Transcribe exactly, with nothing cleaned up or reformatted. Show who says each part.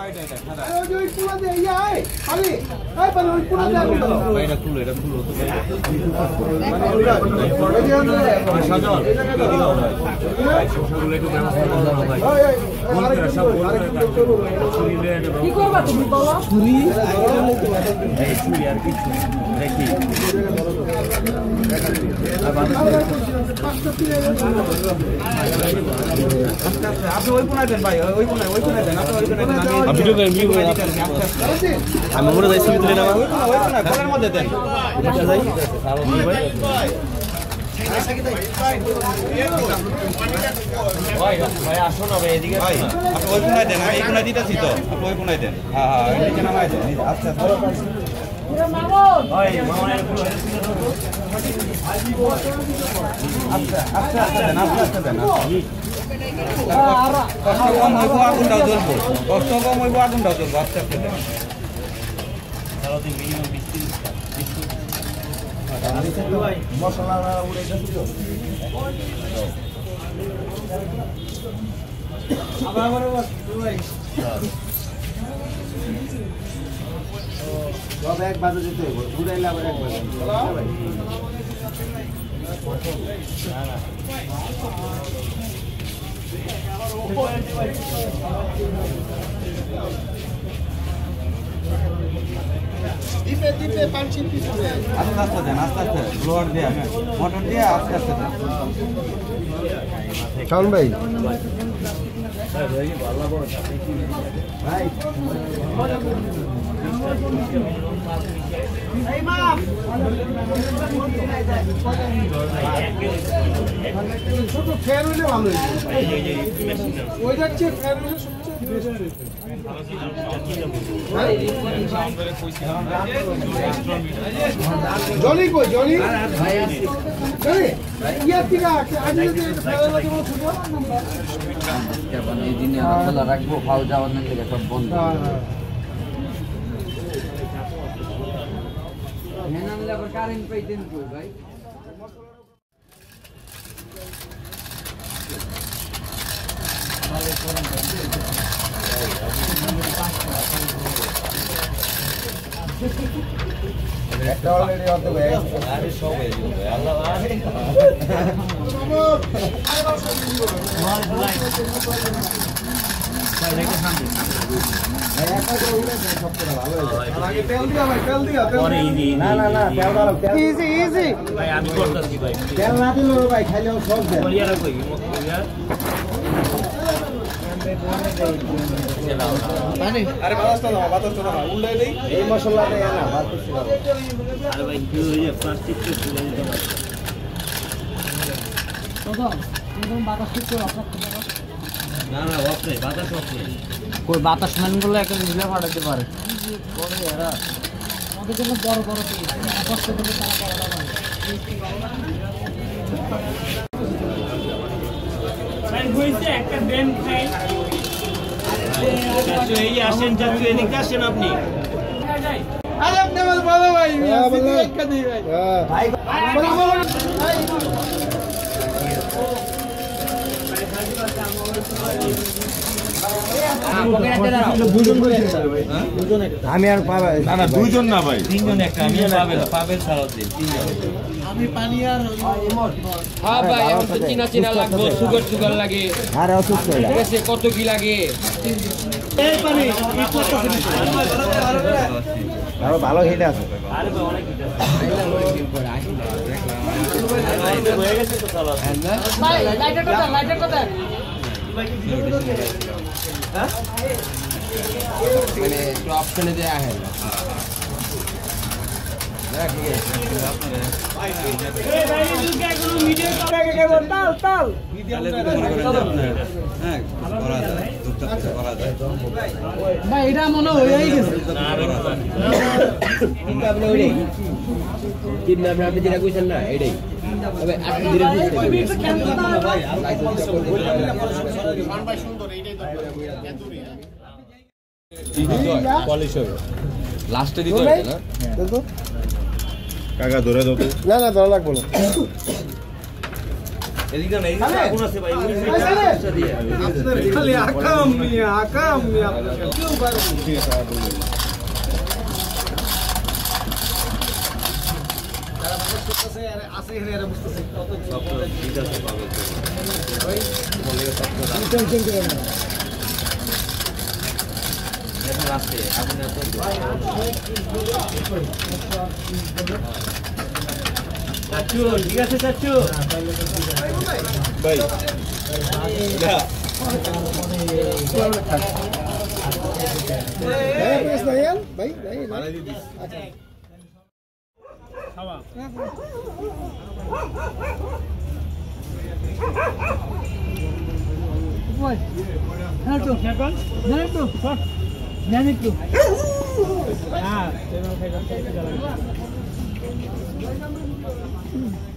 Speaker 1: আপনি ওই কোনায় দেন ভাই, ওই কোনায় ওই কোনায় দেন, আপনি ওই কোনায় দেন। আমি ভিডিও করি, ভিডিও করি। আমি মনে যাই ছবি তুলে না, ওই কোনায় ওই কোনায় কোনার মধ্যে দেন। এটা যাই ভাই ভাই আসুন না ভাই, এদিকে ভাই আপনি ওই কোনায় দেন, আমি এই কোনায় দিতেছি তো, আপনি ওই কোনায় দেন। হ্যাঁ হ্যাঁ এদিকে নামায় দেন, আস্তে আস্তে ভাই মামার ফুল আস্তে আস্তে আস্তে দেন, আস্তে আস্তে দেন। কষ্ট কম হইব আগুনটাও জ্বলবো, কষ্ট কম হইব আগুনটাও জ্বলবো, আস্তে আস্তে দেন। মশলা উড়ে গেছে আবার সব এক বাজে যেতে হইব, ঘুরাইলে আবার এক বাজে। দিতে দিতে পাঁচশো পিস হবে। আস্তে আস্তে দেন, আস্তে আস্তে ব্লোয়ার দিয়ে মোটর দিয়ে আস্তে আস্তে দেন। শাওন ভাই ভাই এই মা ছোট ফ্যান হইলে ভালো হইবে, ওই যাচ্ছে ফ্যান হইলে জনি কই জনি জনি ইয়া তিরা আজ যদি ফেলা লাগে বলো ছোট কেমন এই দিনে খোলা রাখবো, খাও যাওয়ার না থেকে সব বন্ধ। হ্যাঁ না আবার কারেন্ট পাইতেন কই ভাই। একটা অলরেডি অর্ধ হয়ে গেছে, আরে সব হয়ে যাবে আল্লাহ আরে ভাই সামনে ভাই একটা করে উড়ে যায়, সব করে ভালো হয়ে যায়। আগে তেল দিয়া ভাই, তেল দিয়া তেল না না না তেল দাও, ইজি ইজি ভাই আমি করতেছি ভাই, তেল না দিলো ভাই খাইলেও সব দেয় বলিয়ারা কই মত কইয়া পানি আরে বাতাসটা দাও, বাতাসটা দাও উল্টাই দেই, এই মশলা দেয় না বাতাস দাও। আরে ভাই কি হইছে প্লাস্টিক তো তুলে দিতে পারে দাদা, এরকম বাতাস ঠিক করে অফ করতে পারো না? না অফ নেই, বাতাস অফ নেই, কই বাতাস ম্যান গুলো একটা ঝুলে ফাটাতে পারে পরে এরা আমাদের জন্য বড় বড় কষ্ট করে তারা করা না ভাই হইছে একটা ব্যান্ড খাই। আচ্ছা এই আসেন চাচু, এদিকে আসেন আপনি। আরে আপনি আমার বড় ভাই, আমি একটা দিই ভাই ভাই বড় বড় ভাই আমি আর পাবে না না দুইজন না ভাই, তিনজন একটা আমি পাবে পাবে ছাড়াও দিন তিনজন। আমি পানি আর হ্যাঁ ভাই এখন তো চিনা চিনা লাগবে, সুগার সুগার লাগে আর অসুস্থ ঠিক আছে, কত কি লাগে এই পানি আরো ভালো হেডে আছে। আরে ভাই অনেক হিট আছে হয়ে গেছে তো চলো ভাই, লাইটার কথা লাইটার কথা হ্যাঁ মানে একটু অপশনে দেয়া আছে হ্যাঁ ঠিক আছে আপনারা ভাই এই ভাই দুর্গা কোনো ভিডিও করে কে বল তাল তাল ভিডিও করে হ্যাঁ করা যায় টুকটাক করা যায় ভাই এটা মনে হয়েই গেছে না রে কিন্তু আপনি ওইটাই কিন্তু আপনি আপনি যেটা কইছেন না এইটাই তবে আপনি ধীরে ধীরে ভাই ভাই সুন্দর এইটাই তো এতই পলিশ হবে লাস্টে দিতে হবে না তো কাকা ধরে দাও তো না না ধরা লাগবে না এদিকে না এদিকে আগুন আছে ভাই
Speaker 2: খালি আকাম মিয়া আকাম মিয়া কেউ পারে আছে এখানে এরা বুঝতেছে কত
Speaker 1: সব ঠিক আছে পাবে
Speaker 2: ভাই
Speaker 1: বলে সব
Speaker 2: টেনশন করে না
Speaker 1: এখন আসছে আগুন এত চাচু ঠিক আছে চাচু ভাই যা
Speaker 2: ভাই প্রেস ভাইয়াল ভাই ভাই
Speaker 1: মারা দিস
Speaker 2: আচ্ছা খাওয়া ওই হ্যাঁ তো এখন জানেন তো সব জানেন তো হ্যাঁ তেমন খাইবেন